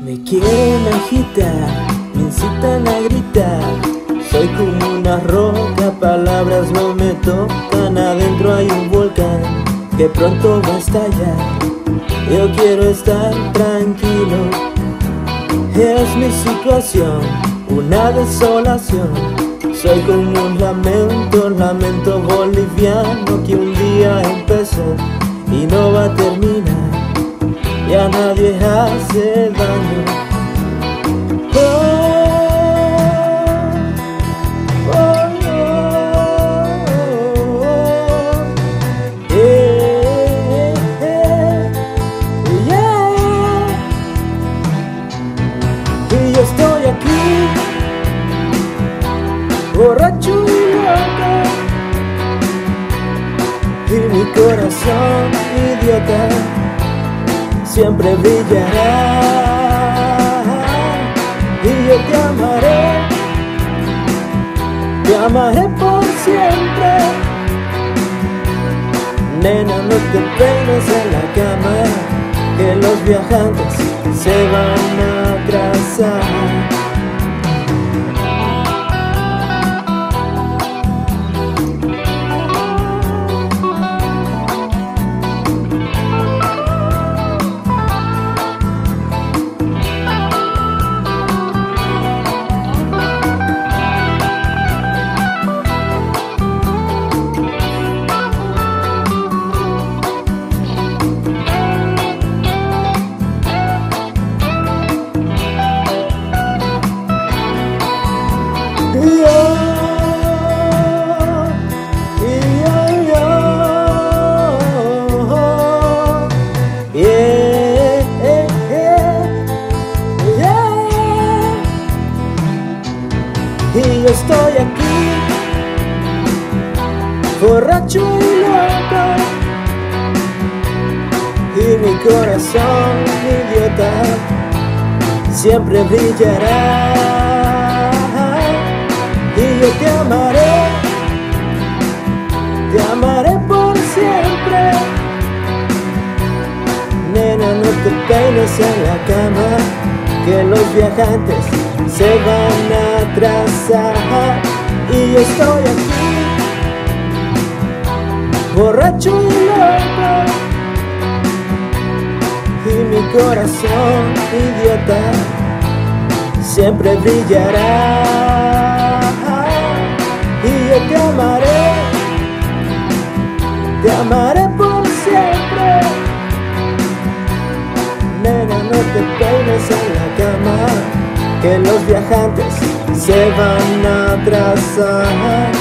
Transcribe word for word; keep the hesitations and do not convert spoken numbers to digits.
Me quieren agitar, me incitan a gritar. Soy como una roca, palabras no me tocan. Adentro hay un volcán que pronto va a estallar. Yo quiero estar tranquilo, es mi situación, una desolación. Soy como un lamento, lamento boliviano que un día empezó y no va a terminar. Ya nadie hace daño. Oh, oh, oh, oh, oh. Yeah, yeah. Y yo estoy aquí, borracho y loco, y mi corazón idiota siempre brillará. Y yo te amaré, te amaré por siempre. Nena, no te peines en la cama, que los viajantes se van a atrasar. Y yo estoy aquí, borracho y loco, y mi corazón idiota siempre brillará. Y yo te amaré, te amaré por siempre. Nena, no te peines en la cama, que los viajantes se van a atrasar. Y yo estoy aquí, borracho y loco, y mi corazón idiota siempre brillará. Y yo te amaré, te amaré por siempre. Nena, no te peines en la cama, que los viajantes se van a atrasar.